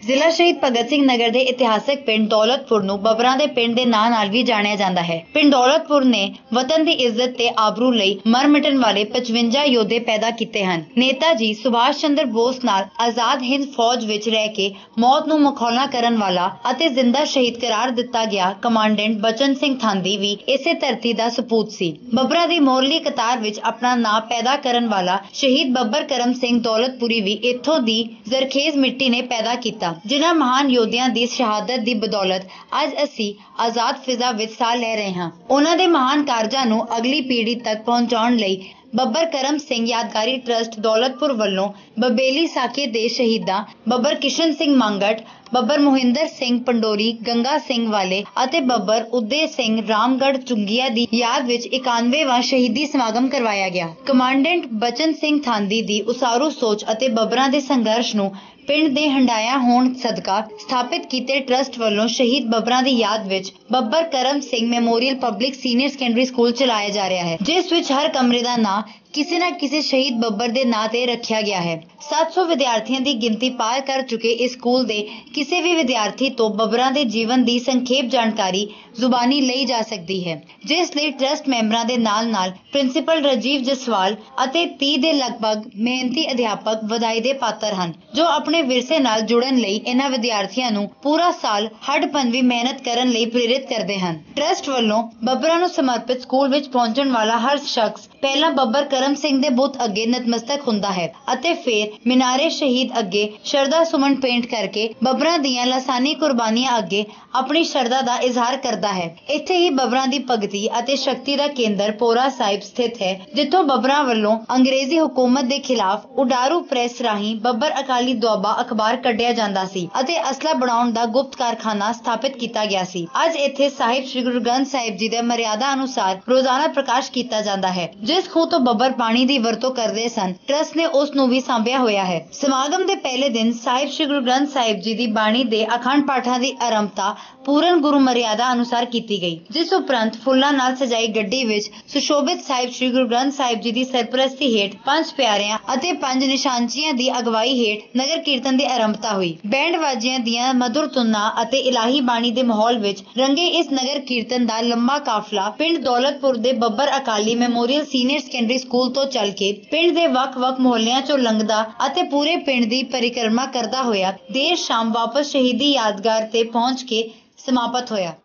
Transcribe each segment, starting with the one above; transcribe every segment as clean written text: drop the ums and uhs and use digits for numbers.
ਜ਼ਿਲ੍ਹਾ ਸ਼ਹੀਦ ਭਗਤ ਸਿੰਘ ਨਗਰ ਦੇ ਇਤਿਹਾਸਕ ਪਿੰਡ ਦੌਲਤਪੁਰ ਨੂੰ ਬੱਬਰਾਂ ਦੇ ਪਿੰਡ ਦੇ ਨਾਂ ਨਾਲ ਵੀ ਜਾਣਿਆ ਜਾਂਦਾ ਹੈ। ਪਿੰਡ ਦੌਲਤਪੁਰ ਨੇ ਵਤਨ ਦੀ ਇੱਜ਼ਤ ਤੇ ਆਬਰੂ ਲਈ ਮਰ ਮਿਟਣ ਵਾਲੇ 55 ਯੋਧੇ ਪੈਦਾ ਕੀਤੇ ਹਨ। ਨੇਤਾ ਜੀ ਸੁਭਾਸ਼ ਚੰਦਰ ਬੋਸ ਨਾਲ ਆਜ਼ਾਦ ਹਿੰਦ ਫੌਜ ਵਿੱਚ ਰਹਿ ਕੇ ਮੌਤ ਨੂੰ ਮਖੌਲਾਂ ਕਰਨ ਵਾਲਾ ਅਤੇ ਜ਼ਿੰਦਾ ਸ਼ਹੀਦ ਕਰਾਰ ਦਿੱਤਾ ਗਿਆ ਕਮਾਂਡੈਂਟ ਬਚਨ ਸਿੰਘ ਥਾਂਦੀ ਵੀ ਇਸੇ ਧਰਤੀ ਦਾ ਸਪੂਤ ਸੀ। ਬੱਬਰਾਂ ਦੀ ਮੋਹਰਲੀ ਕਤਾਰ ਵਿੱਚ ਆਪਣਾ ਨਾਂ ਪੈਦਾ ਕਰਨ ਵਾਲਾ ਸ਼ਹੀਦ ਬੱਬਰ ਕਰਮ ਸਿੰਘ ਦੌਲਤਪੁਰੀ ਵੀ ਇੱਥੋਂ ਦੀ ਜ਼ਰਖੇਜ਼ ਮਿੱਟੀ ਨੇ ਪੈਦਾ ਕੀਤਾ। ਜਿਨ੍ਹਾਂ ਮਹਾਨ ਯੋਧਿਆਂ ਦੀ ਸ਼ਹਾਦਤ ਦੀ ਬਦੌਲਤ ਅੱਜ ਅਸੀਂ ਆਜ਼ਾਦ ਫਿਜ਼ਾ ਵਿੱਚ ਸਾਹ ਲੈ ਰਹੇ ਹਾਂ। ਉਹਨਾਂ ਦੇ ਮਹਾਨ ਕਾਰਜਾਂ ਨੂੰ ਅਗਲੀ ਪੀੜ੍ਹੀ ਤੱਕ ਪਹੁੰਚਾਉਣ ਲਈ ਬੱਬਰ ਕਰਮ ਸਿੰਘ ਯਾਦਗਾਰੀ ਟਰੱਸਟ ਦੌਲਤਪੁਰ ਵੱਲੋਂ ਬਬੇਲੀ ਸਾਕੇ ਦੇ ਸ਼ਹੀਦਾਂ ਬੱਬਰ ਕਿਸ਼ਨ ਸਿੰਘ ਮੰਗਟ, ਬੱਬਰ ਮੋਹਿੰਦਰ ਸਿੰਘ ਪੰਡੋਰੀ, ਗੰਗਾ ਸਿੰਘ ਵਾਲੇ ਅਤੇ ਬੱਬਰ ਉਦੇ ਸਿੰਘ ਰਾਮਗੜ੍ਹ ਚੁੰਗੀਆਂ ਦੀ ਯਾਦ ਵਿੱਚ 91ਵਾਂ ਸ਼ਹੀਦੀ ਸਮਾਗਮ ਕਰਵਾਇਆ ਗਿਆ। ਕਮਾਂਡੈਂਟ ਬਚਨ ਸਿੰਘ ਥਾਂਦੀ ਦੀ ਉਸਾਰੂ ਸੋਚ ਅਤੇ ਬੱਬਰਾਂ ਦੇ ਸੰਘਰਸ਼ ਨੂੰ ਪਿੰਡ ਦੇ ਹੰਢਾਇਆ ਹੋਣ ਸਦਕਾ ਸਥਾਪਿਤ ਕੀਤੇ ਟਰੱਸਟ ਵੱਲੋਂ ਸ਼ਹੀਦ ਬੱਬਰਾਂ ਦੀ ਯਾਦ ਵਿੱਚ Babbar Karam Singh memorial public senior secondary school ਚਲਾਇਆ ਜਾ ਰਿਹਾ ਹੈ, ਜਿਸ ਵਿੱਚ ਹਰ ਕਮਰੇ ਦਾ ਨਾਂ ਕਿਸੇ ਨਾ ਕਿਸੇ ਸ਼ਹੀਦ ਬੱਬਰ ਦੇ ਨਾਂ ਤੇ ਰੱਖਿਆ ਗਿਆ ਹੈ। 700 ਵਿਦਿਆਰਥੀਆਂ ਦੀ ਗਿਣਤੀ ਪਾਰ ਕਰ ਚੁੱਕੇ ਇਸ ਸਕੂਲ ਦੇ ਕਿਸੇ ਵੀ ਵਿਦਿਆਰਥੀ ਤੋਂ ਬੱਬਰਾਂ ਦੇ ਜੀਵਨ ਦੀ ਸੰਖੇਪ ਜਾਣਕਾਰੀ ਜ਼ੁਬਾਨੀ ਲਈ ਜਾ ਸਕਦੀ ਹੈ, ਜਿਸ ਲਈ ਟਰੱਸਟ ਮੈਂਬਰਾਂ ਦੇ ਨਾਲ-ਨਾਲ ਪ੍ਰਿੰਸੀਪਲ ਰਾਜੀਵ ਜਸਵਾਲ ਅਤੇ 30 ਦੇ ਲਗਭਗ ਮਿਹਨਤੀ ਅਧਿਆਪਕ ਵਧਾਈ ਦੇ ਪਾਤਰ ਹਨ, ਜੋ ਆਪਣੇ ਵਿਰਸੇ ਨਾਲ ਜੁੜਨ ਲਈ ਇਹਨਾਂ ਵਿਦਿਆਰਥੀਆਂ ਨੂੰ ਪੂਰਾ ਸਾਲ ਹੱਡ-ਭੰਨਵੀਂ ਮਿਹਨਤ ਕਰਨ ਲਈ ਪ੍ਰੇਰਿਤ ਕਰਦੇ ਹਨ। ਟਰੱਸਟ ਵੱਲੋਂ ਬੱਬਰਾਂ ਨੂੰ ਸਮਰਪਿਤ ਸਕੂਲ ਵਿੱਚ ਪਹੁੰਚਣ ਵਾਲਾ ਹਰ ਸ਼ਖਸ ਪਹਿਲਾਂ ਬੱਬਰ ਕਰਮ ਸਿੰਘ ਦੇ ਬੁੱਤ ਅੱਗੇ ਨਤਮਸਤਕ ਹੁੰਦਾ ਹੈ ਅਤੇ ਫਿਰ ਮਿਨਾਰੇ ਸ਼ਹੀਦ ਅੱਗੇ ਸ਼ਰਧਾ ਸੁਮਨ ਪੇਂਟ ਕਰਕੇ ਬੱਬਰਾਂ ਦੀਆਂ ਲਾਸਾਨੀ ਕੁਰਬਾਨੀਆਂ ਅੱਗੇ ਆਪਣੀ ਸ਼ਰਧਾ ਦਾ ਇਜ਼ਹਾਰ ਕਰਦਾ ਹੈ। ਇੱਥੇ ਹੀ ਬੱਬਰਾਂ ਦੀ ਭਗਤੀ ਅਤੇ ਸ਼ਕਤੀ ਦਾ ਕੇਂਦਰ ਪੋਰਾ ਸਾਹਿਬ ਸਥਿਤ ਹੈ, ਜਿੱਥੋਂ ਬੱਬਰਾਂ ਵੱਲੋਂ ਅੰਗਰੇਜ਼ੀ ਹੁਕੂਮਤ ਦੇ ਖਿਲਾਫ ਉਡਾਰੂ ਪ੍ਰੈਸ ਰਾਹੀਂ ਬੱਬਰ ਅਕਾਲੀ ਦੁਆਬਾ ਅਖਬਾਰ ਕੱਢਿਆ ਜਾਂਦਾ ਸੀ ਅਤੇ ਅਸਲਾ ਬਣਾਉਣ ਦਾ ਗੁਪਤ ਕਾਰਖਾਨਾ ਸਥਾਪਿਤ ਕੀਤਾ ਗਿਆ ਸੀ। ਅੱਜ ਇੱਥੇ ਸਾਹਿਬ ਸ੍ਰੀ ਗੁਰੂ ਗ੍ਰੰਥ ਸਾਹਿਬ ਜੀ ਦੇ ਮਰਿਆਦਾ ਅਨੁਸਾਰ ਰੋਜ਼ਾਨਾ ਪ੍ਰਕਾਸ਼ ਕੀਤਾ ਜਾਂਦਾ ਹੈ। ਜਿਸ ਖੂਹ ਤੋਂ ਬੱਬਰ ਪਾਣੀ ਦੀ ਵਰਤੋਂ ਕਰਦੇ ਸਨ, ਟਰੱਸਟ ਨੇ ਉਸ ਨੂੰ ਵੀ ਸਾਂਭਿਆ ਹੋਇਆ ਹੈ। ਸਮਾਗਮ ਦੇ ਪਹਿਲੇ ਦਿਨ ਸਾਹਿਬ ਸ੍ਰੀ ਗੁਰੂ ਗ੍ਰੰਥ ਸਾਹਿਬ ਜੀ ਦੀ ਬਾਣੀ ਦੇ ਅਖੰਡ ਪਾਠਾਂ ਦੀ ਆਰੰਭਤਾ ਪੂਰਨ ਗੁਰੂ ਮਰਿਆਦਾ ਅਨੁਸਾਰ ਕੀਤੀ ਗਈ, ਜਿਸ ਉਪਰੰਤ ਫੁੱਲਾਂ ਨਾਲ ਸਜਾਈ ਗੱਡੀ ਵਿੱਚ ਸੁਸ਼ੋਭਿਤ ਸਾਹਿਬ ਸ੍ਰੀ ਗੁਰੂ ਗ੍ਰੰਥ ਸਾਹਿਬ ਜੀ ਦੀ ਸਰਪ੍ਰਸਤੀ ਹੇਠ 5 ਪਿਆਰਿਆਂ ਅਤੇ 5 ਨਿਸ਼ਾਨਚੀਆਂ ਦੀ ਅਗਵਾਈ ਹੇਠ ਨਗਰ ਕੀਰਤਨ ਦੀ ਆਰੰਭਤਾ ਹੋਈ। ਬੈਂਡ ਵਾਜਿਆਂ ਦੀਆਂ ਮਧੁਰ ਧੁਨਾਂ ਅਤੇ ਇਲਾਹੀ ਬਾਣੀ ਦੇ ਮਾਹੌਲ ਵਿੱਚ ਰੰਗੇ ਇਸ ਨਗਰ ਕੀਰਤਨ ਦਾ ਲੰਬਾ ਕਾਫਲਾ ਪਿੰਡ ਦੌਲਤਪੁਰ ਦੇ Babbar Akali memorial senior secondary school ਤੋਂ ਚੱਲ ਕੇ ਪਿੰਡ ਦੇ ਵੱਖ-ਵੱਖ ਮੁਹੱਲਿਆਂ ਚੋਂ ਲੰਘਦਾ ਅਤੇ ਪੂਰੇ ਪਿੰਡ ਦੀ ਪਰਿਕਰਮਾ ਕਰਦਾ ਹੋਇਆ ਦੇਰ ਸ਼ਾਮ ਵਾਪਸ ਸ਼ਹੀਦੀ ਯਾਦਗਾਰ ਤੇ ਪਹੁੰਚ ਕੇ ਸਮਾਪਤ ਹੋਇਆ।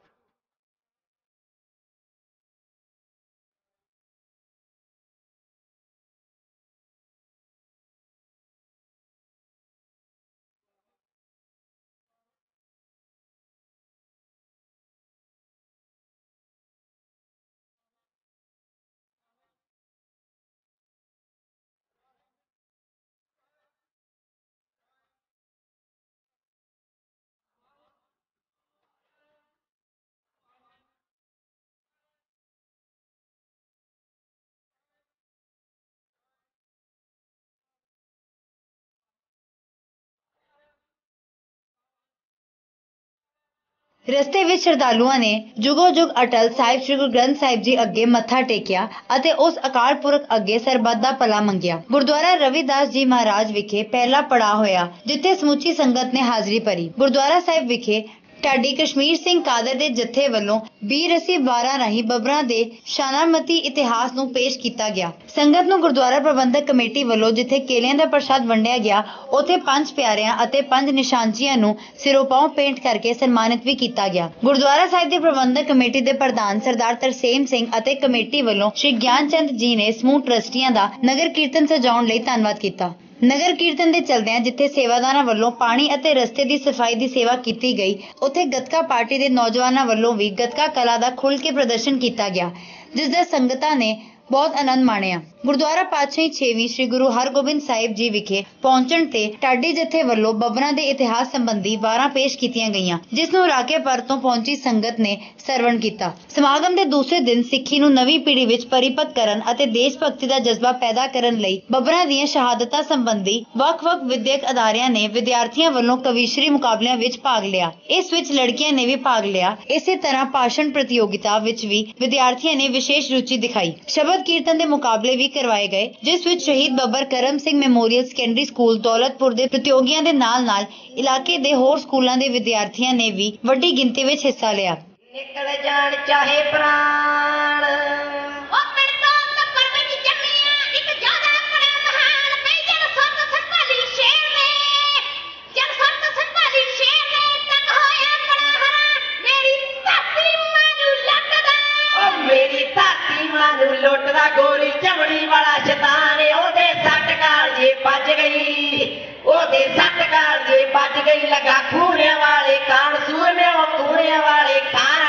ਰਸਤੇ ਵਿੱਚ ਸ਼ਰਧਾਲੂਆਂ ਨੇ ਜੁਗੋ ਜੁਗ ਅਟਲ ਸਾਹਿਬ ਸ੍ਰੀ ਗੁਰੂ ਗ੍ਰੰਥ ਸਾਹਿਬ ਜੀ ਅੱਗੇ ਮੱਥਾ ਟੇਕਿਆ ਅਤੇ ਉਸ ਅਕਾਲ ਪੁਰਖ ਅੱਗੇ ਸਰਬੱਤ ਦਾ ਭਲਾ ਮੰਗਿਆ। ਗੁਰਦੁਆਰਾ ਰਵਿਦਾਸ ਜੀ ਮਹਾਰਾਜ ਵਿਖੇ ਪਹਿਲਾ ਪੜਾਅ ਹੋਇਆ, ਜਿੱਥੇ ਸਮੁੱਚੀ ਸੰਗਤ ਨੇ ਹਾਜ਼ਰੀ ਭਰੀ। ਗੁਰਦੁਆਰਾ ਸਾਹਿਬ ਵਿਖੇ ਢਾਡੀ ਕਸ਼ਮੀਰ ਸਿੰਘ ਕਾਦਰ ਦੇ ਜਥੇ ਵੱਲੋਂ ਬੀਰਸੀ ਵਾਰਾਂ ਰਾਹੀਂ ਬੱਬਰਾਂ ਦੇ ਸ਼ਾਨਾਮਤੀ ਇਤਿਹਾਸ ਨੂੰ ਪੇਸ਼ ਕੀਤਾ ਗਿਆ। ਸੰਗਤ ਨੂੰ ਗੁਰਦੁਆਰਾ ਪ੍ਰਬੰਧਕ ਕਮੇਟੀ ਵੱਲੋਂ ਜਿੱਥੇ ਕੇਲਿਆਂ ਦਾ ਪ੍ਰਸ਼ਾਦ ਵੰਡਿਆ ਗਿਆ, ਉੱਥੇ 5 ਪਿਆਰਿਆਂ ਅਤੇ 5 ਨਿਸ਼ਾਨਚੀਆਂ ਨੂੰ ਸਿਰੋਪਾਉ ਪੇਂਟ ਕਰਕੇ ਸਨਮਾਨਿਤ ਵੀ ਕੀਤਾ ਗਿਆ। ਗੁਰਦੁਆਰਾ ਸਾਹਿਬ ਦੀ ਪ੍ਰਬੰਧਕ ਕਮੇਟੀ ਦੇ ਪ੍ਰਧਾਨ ਸਰਦਾਰ ਤਰਸੇਮ ਸਿੰਘ ਅਤੇ ਕਮੇਟੀ ਵੱਲੋਂ ਸ਼੍ਰੀ ਗਿਆਨ ਚੰਦ ਜੀ ਨੇ ਸਮੂਹ ਟਰੱਸਟੀਆਂ ਦਾ ਨਗਰ ਕੀਰਤਨ ਸਜਾਉਣ ਲਈ ਧੰਨਵਾਦ ਕੀਤਾ। ਨਗਰ ਕੀਰਤਨ ਦੇ ਚਲਦਿਆਂ ਜਿੱਥੇ ਸੇਵਾਦਾਰਾਂ ਵੱਲੋਂ ਪਾਣੀ ਅਤੇ ਰਸਤੇ ਦੀ ਸਫਾਈ ਦੀ ਸੇਵਾ ਕੀਤੀ ਗਈ, ਉੱਥੇ ਗੱਤਕਾ ਪਾਰਟੀ ਦੇ ਨੌਜਵਾਨਾਂ ਵੱਲੋਂ ਵੀ ਗੱਤਕਾ ਕਲਾ ਦਾ ਖੁੱਲ੍ਹ ਕੇ ਪ੍ਰਦਰਸ਼ਨ ਕੀਤਾ ਗਿਆ, ਜਿਸ ਦਾ ਸੰਗਤਾਂ ਨੇ ਬਹੁਤ ਆਨੰਦ ਮਾਣਿਆ। ਗੁਰਦੁਆਰਾ ਪਾਤਸ਼ਾਹੀ 6ਵੀਂ ਸ੍ਰੀ ਗੁਰੂ ਹਰਗੋਬਿੰਦ ਸਾਹਿਬ ਜੀ ਵਿਖੇ ਪਹੁੰਚਣ ਤੇ ਢਾਡੀ ਜਥੇ ਵੱਲੋਂ ਬੱਬਰਾਂ ਦੇ ਇਤਿਹਾਸ ਸੰਬੰਧੀ ਵਾਰਾਂ ਪੇਸ਼ ਕੀਤੀਆਂ ਗਈਆਂ, ਜਿਸ ਨੂੰ ਰਾਕੇ ਪਰ ਤੋਂ ਪਹੁੰਚੀ ਸੰਗਤ ਨੇ ਸਰਵਣ ਕੀਤਾ। ਸਮਾਗਮ ਦੇ ਦੂਸਰੇ ਦਿਨ ਸਿੱਖੀ ਨੂੰ ਨਵੀਂ ਪੀੜ੍ਹੀ ਵਿੱਚ ਪਰਿਪੱਕ ਕਰਨ ਅਤੇ ਦੇਸ਼ ਭਗਤੀ ਦਾ ਜਜ਼ਬਾ ਪੈਦਾ ਕਰਨ ਲਈ ਬੱਬਰਾਂ ਦੀਆਂ ਸ਼ਹਾਦਤਾਂ ਸੰਬੰਧੀ ਵੱਖ-ਵੱਖ ਵਿਦਿਅਕ ਅਦਾਰਿਆਂ ਨੇ ਵਿਦਿਆਰਥੀਆਂ ਵੱਲੋਂ ਕਵੀਸ਼ਰੀ ਮੁਕਾਬਲਿਆਂ ਵਿੱਚ ਭਾਗ ਲਿਆ। ਇਸ ਵਿੱਚ ਲੜਕੀਆਂ ਨੇ ਵੀ ਭਾਗ ਲਿਆ। ਇਸੇ ਤਰ੍ਹਾਂ ਭਾਸ਼ਣ ਪ੍ਰਤੀਯੋਗਿਤਾ ਵਿੱਚ ਵੀ ਵਿਦਿਆਰਥੀਆਂ ਨੇ ਵਿਸ਼ੇਸ਼ ਰੁਚੀ ਦਿਖਾਈ। ਸ਼ਬਦ ਕੀਰਤਨ ਦੇ ਮੁਕਾਬਲੇ ਵੀ भी करवाए गए, जिस विच शहीद Babbar Karam Singh memorial secondary school Daulatpur ਦੇ ਪ੍ਰਤੀਯੋਗੀਆਂ ਦੇ ਨਾਲ-ਨਾਲ ਇਲਾਕੇ ਦੇ ਹੋਰ ਸਕੂਲਾਂ ਦੇ ਵਿਦਿਆਰਥੀਆਂ ਨੇ ਵੀ ਵੱਡੀ ਗਿਣਤੀ ਵਿੱਚ ਹਿੱਸਾ ਲਿਆ। ਨਿਕਲ ਜਾਣ ਚਾਹੇ ਪ੍ਰਾਣ लुटदा गोली चमड़ी वाला शैतान ओदे सट कालजे बज गई ओदे सट कालजे बज गई लगा खूने वाले कान सूरमे खूने वाले कान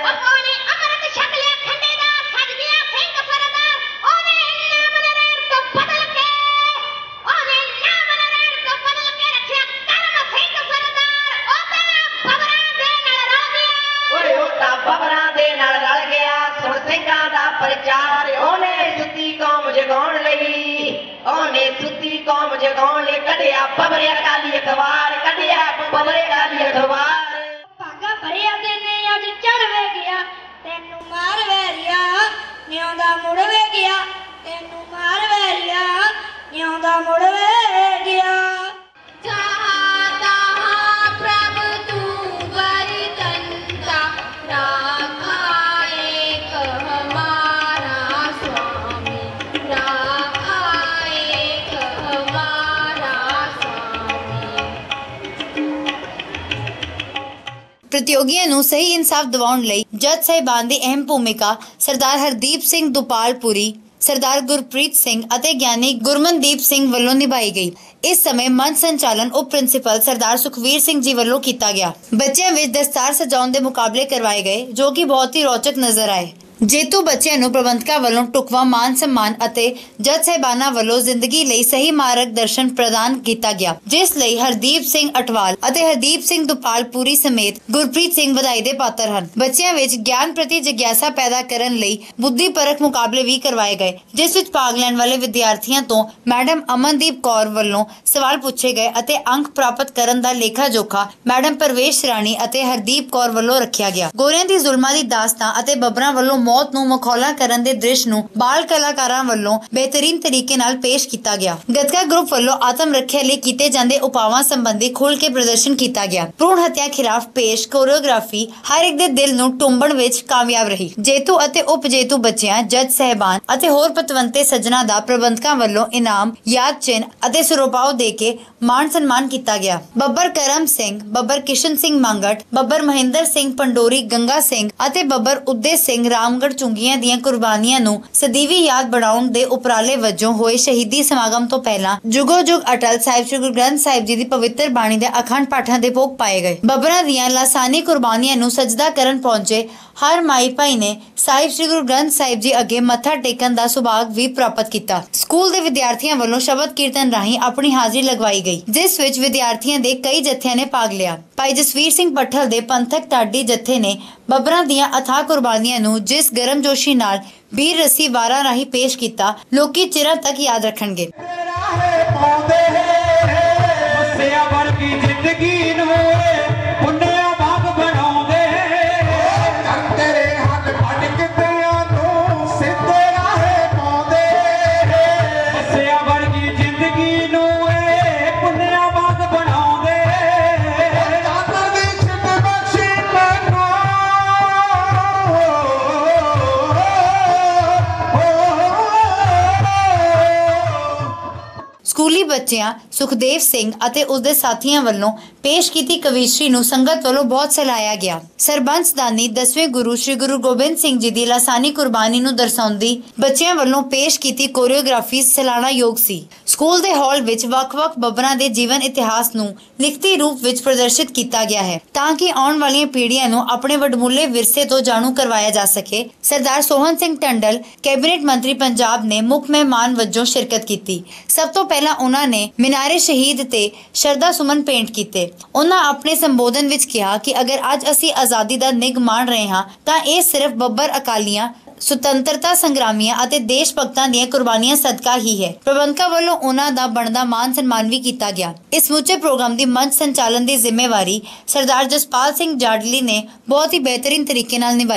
प्रचार ओने सुती कौम जगाउण लई ओने सुती कौम जगाउण लई कढिया बबरे अकाली अखबार कढिया बबरे अकाली अखबार भागा भरिया दे ने अज चढ़वे गया तेनू मार वैरिया न्योंदा मुड़वे गया तेनू मार वैरिया न्योंदा मुड़वे गया प्रतियोगियों ਨੂੰ सही इंसाफ दिवाउण ਲਈ जज साहिबान ਦੀ अहम भूमिका सरदार हरदीप सिंह दुपालपुरी, सरदार गुरप्रीत सिंह ਅਤੇ ਗਿਆਨੀ ਗੁਰਮਨਦੀਪ ਸਿੰਘ ਵੱਲੋਂ ਨਿਭਾਈ ਗਈ। इस समय मंच संचालन उप प्रिंसीपल सरदार सुखवीर सिंह जी ਵੱਲੋਂ ਕੀਤਾ ਗਿਆ। ਬੱਚਿਆਂ ਵਿੱਚ ਦਸਤਾਰ ਸਜਾਉਣ ਦੇ ਮੁਕਾਬਲੇ ਕਰਵਾਏ ਗਏ, ਜੋ ਕਿ ਬਹੁਤ ਹੀ ਰੌਚਕ ਨਜ਼ਰ ਆਏ। ਜੇਤੂ ਬੱਚਿਆਂ ਨੂੰ ਪ੍ਰਬੰਧਕਾਂ ਵੱਲੋਂ ਟੁਕਵਾ ਮਾਨ सम्मान ਅਤੇ ਜੱਜ ਸਾਹਿਬਾਨਾਂ ਵੱਲੋਂ ਜ਼ਿੰਦਗੀ ਲਈ ਸਹੀ ਮਾਰਗਦਰਸ਼ਨ ਪ੍ਰਦਾਨ ਕੀਤਾ ਗਿਆ, ਜਿਸ ਲਈ ਹਰਦੀਪ ਸਿੰਘ ਅਟਵਾਲ ਅਤੇ ਹਰਦੀਪ ਸਿੰਘ ਦੁਪਾਲਪੁਰੀ ਸਮੇਤ ਗੁਰਪ੍ਰੀਤ ਸਿੰਘ ਵਧਾਈ ਦੇ ਪਾਤਰ ਹਨ। ਬੱਚਿਆਂ ਵਿੱਚ ਗਿਆਨ ਪ੍ਰਤੀ ਜਿਗਿਆਸਾ ਪੈਦਾ ਕਰਨ ਲਈ ਬੁੱਧੀ ਪਰਖ ਮੁਕਾਬਲੇ ਵੀ ਕਰਵਾਏ ਗਏ, ਜਿਸ ਵਿੱਚ ਭਾਗ ਲੈਣ ਵਾਲੇ ਵਿਦਿਆਰਥੀਆਂ ਤੋਂ ਮੈਡਮ ਅਮਨਦੀਪ ਕੌਰ ਵੱਲੋਂ ਸਵਾਲ ਪੁੱਛੇ ਗਏ ਅਤੇ ਅੰਕ ਪ੍ਰਾਪਤ ਕਰਨ ਦਾ ਲੇਖਾ ਜੋਖਾ ਮੈਡਮ ਪਰਵੇਸ਼ ਰਾਣੀ ਅਤੇ ਹਰਦੀਪ ਕੌਰ ਵੱਲੋਂ ਰੱਖਿਆ ਗਿਆ। ਗੋਰਿਆਂ ਦੀ ਜ਼ੁਲਮਾਂ ਦੀ ਦਾਸਤਾਂ ਅਤੇ ਬੱਬਰਾਂ ਵੱਲੋਂ मौत ਨੂੰ ਮਖੌਲਾ ਕਰਨ ਦੇ ਦ੍ਰਿਸ਼ ਨੂੰ ਬਾਲ ਕਲਾਕਾਰਾਂ ਵੱਲੋਂ ਬਿਹਤਰੀਨ ਤਰੀਕੇ ਨਾਲ ਪੇਸ਼ ਕੀਤਾ ਗਿਆ। ਗੱਤਕਾ ਗਰੁੱਪ ਵੱਲੋਂ ਆਤਮ ਰੱਖਿਆ ਲਈ ਕੀਤੇ ਜਾਂਦੇ ਉਪਾਵਾਂ ਸੰਬੰਧੀ ਖੁੱਲ੍ਹ ਕੇ ਪ੍ਰਦਰਸ਼ਨ ਕੀਤਾ ਗਿਆ। ਭਰੂਣ ਹੱਤਿਆ ਖਿਲਾਫ ਪੇਸ਼ ਕੋਰੀਓਗ੍ਰਾਫੀ ਹਰ ਇੱਕ ਦੇ ਦਿਲ ਨੂੰ ਟੁੰਬਣ ਵਿੱਚ ਕਾਮਯਾਬ ਰਹੀ। ਜੇਤੂ ਅਤੇ ਉਪ ਜੇਤੂ ਬੱਚਿਆਂ, ਜੱਜ ਸਹਿਬਾਨ ਅਤੇ ਹੋਰ ਪਤਵੰਤੇ ਸੱਜਣਾ ਦਾ ਪ੍ਰਬੰਧਕਾਂ ਵੱਲੋਂ ਇਨਾਮ, ਯਾਦ ਚਿੰਨ੍ਹ ਅਤੇ ਸਿਰੋਪਾਓ ਦੇ ਕੇ ਮਾਣ ਸਨਮਾਨ ਕੀਤਾ ਗਿਆ। ਬੱਬਰ ਕਰਮ ਸਿੰਘ, ਬੱਬਰ ਕਿਸ਼ਨ ਸਿੰਘ ਮੰਗਟ, ਬੱਬਰ ਮਹਿੰਦਰ ਸਿੰਘ ਪੰਡੋਰੀ ਗੰਗਾ ਸਿੰਘ ਅਤੇ ਬੱਬਰ ਉਦੇ ਸਿੰਘ ਰਾਮਗੜ੍ਹ ਚੁੰਗੀਆਂ ਦੀਆਂ ਕੁਰਬਾਨੀਆਂ ਨੂੰ ਸਦੀਵੀ ਯਾਦ ਬਣਾਉਣ ਦੇ ਉਪਰਾਲੇ ਵਜੋਂ ਹੋਏ ਸ਼ਹੀਦੀ ਸਮਾਗਮ ਤੋਂ ਪਹਿਲਾਂ ਜੁਗੋ ਜੁਗ ਅਟਲ ਸਾਹਿਬ ਸ੍ਰੀ ਗੁਰੂ ਗ੍ਰੰਥ ਸਾਹਿਬ ਜੀ ਦੀ ਪਵਿੱਤਰ ਬਾਣੀ ਦੇ ਅਖੰਡ ਪਾਠਾਂ ਦੇ ਭੋਗ ਪਾਏ ਗਏ। ਬੱਬਰਾਂ ਦੀਆਂ ਲਾਸਾਨੀ ਕੁਰਬਾਨੀਆਂ ਨੂੰ ਸਜਦਾ ਕਰਨ ਪਹੁੰਚੇ ਹਰ ਮਾਈ ਭਾਈ ਨੇ ਸਾਹਿਬ ਸ੍ਰੀ ਗੁਰੂ ਗ੍ਰੰਥ ਸਾਹਿਬ ਜੀ ਅੱਗੇ ਮੱਥਾ ਟੇਕਣ ਦਾ ਸੁਭਾਗ ਵੀ ਪ੍ਰਾਪਤ ਕੀਤਾ। ਸਕੂਲ ਦੇ ਵਿਦਿਆਰਥੀਆਂ ਵੱਲੋਂ ਸ਼ਬਦ ਕੀਰਤਨ ਰਾਹੀਂ ਆਪਣੀ ਹਾਜ਼ਰੀ ਲਗਵਾਈ ਗਈ, ਜਿਸ ਵਿੱਚ ਵਿਦਿਆਰਥੀਆਂ ਦੇ ਕਈ ਜਥਿਆਂ ਨੇ ਭਾਗ ਲਿਆ। ਭਾਈ ਜਸਵੀਰ ਸਿੰਘ ਪੱਠਲ ਦੇ ਪੰਥਕ ਢਾਡੀ ਜਥੇ ਨੇ ਬੱਬਰਾਂ ਦੀਆਂ ਅਥਾਹ ਕੁਰਬਾਨੀਆਂ ਨੂੰ ਜਿਸ ਗਰਮਜੋਸ਼ੀ ਨਾਲ ਵੀਰ ਰਸੀ ਵਾਰਾਂ ਰਾਹੀਂ ਪੇਸ਼ ਕੀਤਾ, ਲੋਕੀ ਚਿਰਾਂ ਤੱਕ ਯਾਦ ਰੱਖਣਗੇ। ਸਕੂਲੀ ਬੱਚਿਆਂ ਸੁਖਦੇਵ ਸਿੰਘ ਅਤੇ ਉਸਦੇ ਸਾਥੀਆਂ ਵੱਲੋਂ ਪੇਸ਼ ਕੀਤੀ ਕਵਿਸ਼ਰੀ ਨੂੰ ਸੰਗਤ ਵੱਲੋਂ ਬਹੁਤ ਸਲਾਹਿਆ ਗਿਆ। ਸਰਬੰਸ ਦਾਨੀ 10ਵੇਂ ਗੁਰੂ ਸ੍ਰੀ ਗੁਰੂ ਗੋਬਿੰਦ ਸਿੰਘ ਜੀ ਦੀ ਲਾਸਾਨੀ ਕੁਰਬਾਨੀ ਨੂੰ ਦਰਸਾਉਂਦੀ ਬੱਚਿਆਂ ਵੱਲੋਂ ਪੇਸ਼ ਕੀਤੀ ਕੋਰੀਓਗ੍ਰਾਫੀ ਸਲਾਹਣਯੋਗ ਸੀ। ਸਕੂਲ ਦੇ ਹਾਲ ਵਿੱਚ ਵੱਖ-ਵੱਖ ਬੱਬਰਾਂ ਦੇ ਜੀਵਨ ਇਤਿਹਾਸ ਨੂੰ ਲਿਖਤੀ ਰੂਪ ਵਿੱਚ ਪ੍ਰਦਰਸ਼ਿਤ ਕੀਤਾ ਗਿਆ ਹੈ, ਤਾਂ ਕਿ ਆਉਣ ਵਾਲੀਆਂ ਪੀੜ੍ਹੀਆਂ ਨੂੰ ਆਪਣੇ ਵਡਮੁੱਲੇ ਵਿਰਸੇ ਤੋਂ ਜਾਣੂ ਕਰਵਾਇਆ ਜਾ ਸਕੇ। ਸਰਦਾਰ ਸੋਹਣ ਸਿੰਘ ਟੰਡਲ, ਕੈਬਨਿਟ ਮੰਤਰੀ ਪੰਜਾਬ ਨੇ ਮੁੱਖ ਮਹਿਮਾਨ ਵਜੋਂ ਸ਼ਿਰਕਤ ਕੀਤੀ। ਸਭ ਤੋਂ ਪਹਿਲਾਂ ਉਹਨਾਂ ਨੇ ਮਿਨਾਰੇ ਸ਼ਹੀਦ ਤੇ ਸ਼ਰਧਾ ਸੁਮਨ ਭੇਂਟ ਕੀਤੇ। ਉਹਨਾਂ ਆਪਣੇ ਸੰਬੋਧਨ ਵਿੱਚ ਕਿਹਾ ਕਿ ਅਗਰ ਅੱਜ ਅਸੀਂ ਆਜ਼ਾਦੀ ਦਾ ਨਿੱਘ ਮਾਣ ਰਹੇ ਹਾਂ ਤਾਂ ਇਹ ਸਿਰਫ ਬੱਬਰ ਅਕਾਲੀਆਂ, ਸੁਤੰਤਰਤਾ ਸੰਗਰਾਮੀਆਂ ਅਤੇ ਦੇਸ਼ ਭਗਤਾਂ ਦੀਆਂ ਕੁਰਬਾਨੀਆਂ ਸਦਕਾ ਹੀ ਹੈ। ਪ੍ਰਬੰਧਕਾਂ ਵੱਲੋਂ ਉਹਨਾਂ ਦਾ ਬਣਦਾ ਮਾਨ ਸਨਮਾਨ ਵੀ ਕੀਤਾ ਗਿਆ। ਇਸ ਸਮੁੱਚੇ ਪ੍ਰੋਗਰਾਮ ਦੀ ਮੰਚ ਸੰਚਾਲਨ ਦੀ ਜ਼ਿੰਮੇਵਾਰੀ ਸਰਦਾਰ ਜਸਪਾਲ ਸਿੰਘ ਜਾਡਲੀ ਨੇ ਬਹੁਤ ਹੀ ਬਿਹਤਰੀਨ ਤਰੀਕੇ ਨਾਲ ਨਿਭਾਈ।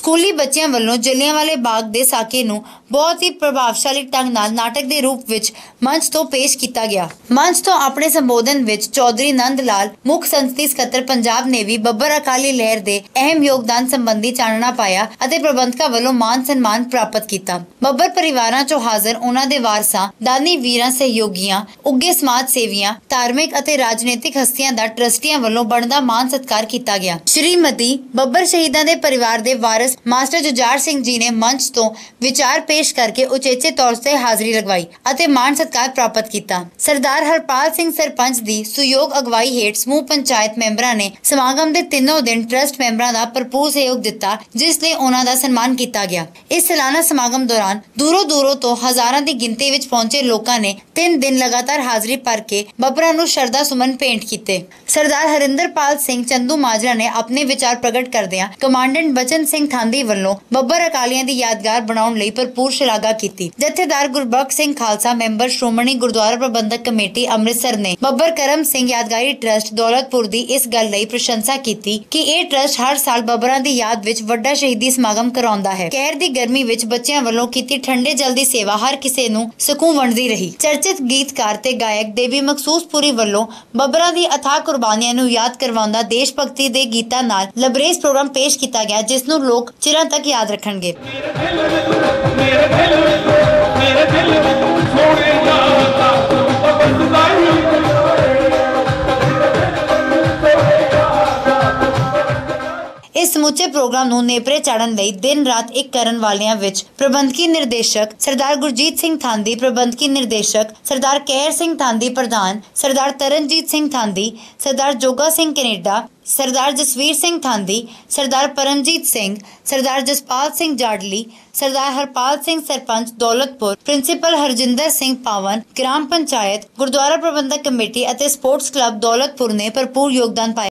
ਸਕੂਲੀ ਬੱਚਿਆਂ ਵੱਲੋਂ ਜਲਿਆਂਵਾਲੇ ਬਾਗ ਦੇ ਸਾਕੇ ਨੂੰ ਬਹੁਤ ਹੀ ਪ੍ਰਭਾਵਸ਼ਾਲੀ ਢੰਗ ਨਾਲ ਨਾਟਕ ਦੇ ਰੂਪ ਵਿੱਚ ਮੰਚ ਤੋਂ ਪੇਸ਼ ਕੀਤਾ ਗਿਆ। ਮੰਚ ਤੋਂ ਆਪਣੇ ਸੰਬੋਧਨ ਵਿੱਚ ਚੌਧਰੀ ਨੰਦ ਲਾਲ, ਮੁੱਖ ਸੰਸਦੀ ਸਕੱਤਰ ਪੰਜਾਬ ਨੇ ਵੀ ਬੱਬਰ ਅਕਾਲੀ ਲਹਿਰ ਦੇ ਅਹਿਮ ਯੋਗਦਾਨ ਸੰਬੰਧੀ ਚਾਨਣਾ ਪਾਇਆ ਅਤੇ ਪ੍ਰਬੰਧਕਾਂ ਵੱਲੋਂ ਮਾਨ ਸਨਮਾਨ ਪ੍ਰਾਪਤ ਕੀਤਾ। ਬੱਬਰ ਪਰਿਵਾਰਾਂ ਚੋਂ ਹਾਜ਼ਰ ਉਹਨਾਂ ਦੇ ਵਾਰਸਾਂ, ਦਾਨੀ ਵੀਰਾਂ, ਸਹਿਯੋਗੀਆਂ, ਉੱਘੇ ਸਮਾਜ ਸੇਵੀਆਂ, ਧਾਰਮਿਕ ਅਤੇ ਰਾਜਨੀਤਿਕ ਹਸਤੀਆਂ ਦਾ ਟਰਸਟੀਆਂ ਵੱਲੋਂ ਬਣਦਾ ਮਾਨ ਸਤਿਕਾਰ ਕੀਤਾ ਗਿਆ। ਸ਼੍ਰੀਮਤੀ ਬੱਬਰ ਸ਼ਹੀਦਾਂ ਦੇ ਪਰਿਵਾਰ ਦੇ ਵਾਰਿਸ ਮਾਸਟਰ ਜੁਝਾਰ ਸਿੰਘ ਜੀ ਨੇ ਮੰਚ ਤੋਂ ਵਿਚਾਰ ਪੇਸ਼ ਕਰਕੇ ਉਚੇਚੇ ਤੌਰ ਤੇ ਹਾਜ਼ਰੀ ਲਗਵਾਈ ਅਤੇ ਮਾਨ ਸਤਿਕਾਰ ਪ੍ਰਾਪਤ ਕੀਤਾ। ਸਰਦਾਰ ਹਰਪਾਲ ਸਿੰਘ ਸਰਪੰਚ ਦੀ ਸੁਯੋਗ ਅਗਵਾਈ ਹੇਠ ਸਮੂਹ ਪੰਚਾਇਤ ਮੈਂਬਰਾਂ ਨੇ ਸਮਾਗਮ ਦੇ ਤਿੰਨੋਂ ਦਿਨ ਟਰਸਟ ਮੈਂਬਰਾਂ ਦਾ ਭਰਪੂਰ ਸਹਿਯੋਗ ਦਿੱਤਾ, ਜਿਸ ਲਈ ਉਹਨਾਂ ਦਾ ਸਨਮਾਨ ਕੀਤਾ ਗਿਆ। ਇਸ ਸਾਲਾਨਾ ਸਮਾਗਮ ਦੌਰਾਨ ਦੂਰੋਂ ਤੋਂ ਹਜ਼ਾਰਾਂ ਦੀ ਗਿਣਤੀ ਵਿੱਚ ਪਹੁੰਚੇ ਲੋਕਾਂ ਨੇ 3 ਦਿਨ ਲਗਾਤਾਰ ਹਾਜ਼ਰੀ ਭਰ ਕੇ ਬੱਬਰਾਂ ਨੂੰ ਸ਼ਰਧਾ ਸੁਮਨ ਭੇਂਟ ਕੀਤੇ। ਸਰਦਾਰ ਹਰਿੰਦਰਪਾਲ ਸਿੰਘ ਚੰਦੂ ਮਾਜਰਾ ਨੇ ਆਪਣੇ ਵਿਚਾਰ ਪ੍ਰਗਟ ਕਰਦਿਆਂ ਕਮਾਂਡੈਂਟ ਬਚਨ ਸਿੰਘ ਥਾਂਦੀ ਵੱਲੋਂ ਬੱਬਰ ਅਕਾਲੀਆਂ ਦੀ ਯਾਦਗਾਰ ਬਣਾਉਣ ਲਈ ਭਰਪੂਰ ਸ਼ਲਾਘਾ ਕੀਤੀ। ਜਥੇਦਾਰ ਗੁਰਬਖਸ਼ ਸਿੰਘ ਖਾਲਸਾ, ਮੈਂਬਰ ਸ਼੍ਰੋਮਣੀ ਗੁਰਦੁਆਰਾ ਪ੍ਰਬੰਧਕ ਕਮੇਟੀ ਅੰਮ੍ਰਿਤਸਰ ਨੇ ਬੱਬਰ ਕਰਮ ਸਿੰਘ ਯਾਦਗਾਰੀ ਟਰਸਟ ਦੌਲਤਪੁਰ ਦੀ ਇਸ ਗੱਲ ਲਈ ਪ੍ਰਸ਼ੰਸਾ ਕੀਤੀ ਕਿ ਇਹ ਟਰਸਟ ਹਰ ਸਾਲ ਬੱਬਰਾਂ ਦੀ ਯਾਦ ਵਿੱਚ ਵੱਡਾ ਸ਼ਹੀਦੀ ਸਮਾਗਮ ਕਰਾਉਂਦਾ ਹੈ। ਕਹਿਰ ਦੀ ਗਰਮੀ ਵਿੱਚ ਬੱਚਿਆਂ ਵੱਲੋਂ ਕੀਤੀ ਠੰਡੇ ਜਲ ਦੀ ਸੇਵਾ ਹਰ ਕਿਸੇ ਨੂੰ ਸਕੂਨ ਵੰਡਦੀ ਰਹੀ। ਚਰਚਿਤ ਗੀਤਕਾਰ ਤੇ ਗਾਇਕ ਦੇਵੀ ਮਖਸੂਸਪੁਰੀ ਵੱਲੋਂ ਬੱਬਰਾਂ ਦੀ ਅਥਾਹ ਕੁਰਬਾਨੀਆਂ ਨੂੰ ਯਾਦ ਕਰਵਾਉਂਦਾ ਦੇਸ਼ ਭਗਤੀ ਦੇ ਗੀਤਾਂ ਨਾਲ ਲਬਰੇਜ਼ ਪ੍ਰੋਗਰਾਮ ਪੇਸ਼ ਕੀਤਾ ਗਿਆ, ਜਿਸ ਨੂੰ ਲੋਕ ਚਿਰਾਂ ਤੱਕ ਯਾਦ ਰੱਖਣਗੇ। ਇਸ ਸਮੁੱਚੇ ਪ੍ਰੋਗਰਾਮ ਨੂੰ ਨੇਪਰੇ ਚਾੜਨ ਲਈ ਦਿਨ ਰਾਤ ਇੱਕ ਕਰਨ ਵਾਲਿਆਂ ਵਿੱਚ ਪ੍ਰਬੰਧਕੀ ਨਿਰਦੇਸ਼ਕ ਸਰਦਾਰ ਗੁਰਜੀਤ ਸਿੰਘ ਥਾਂਦੀ, ਪ੍ਰਬੰਧਕੀ ਨਿਰਦੇਸ਼ਕ ਸਰਦਾਰ ਕਹਿਰ ਸਿੰਘ ਥਾਂਦੀ, ਪ੍ਰਧਾਨ ਸਰਦਾਰ Taranjit Singh Thandi, Sardar Joga Singh Canada, Sardar Jasvir Singh Thandi, Sardar Paramjit Singh, Sardar Jaspal Singh Jadli, Sardar Harpal Singh sarpanch Daulatpur, principal Harjinder Singh Pawan, gram panchayat, Gurdwara Prabandhak committee ਅਤੇ ਸਪੋਰਟਸ ਕਲੱਬ ਦੌਲਤਪੁਰ ਨੇ ਭਰਪੂਰ ਯੋਗਦਾਨ ਪਾਇਆ।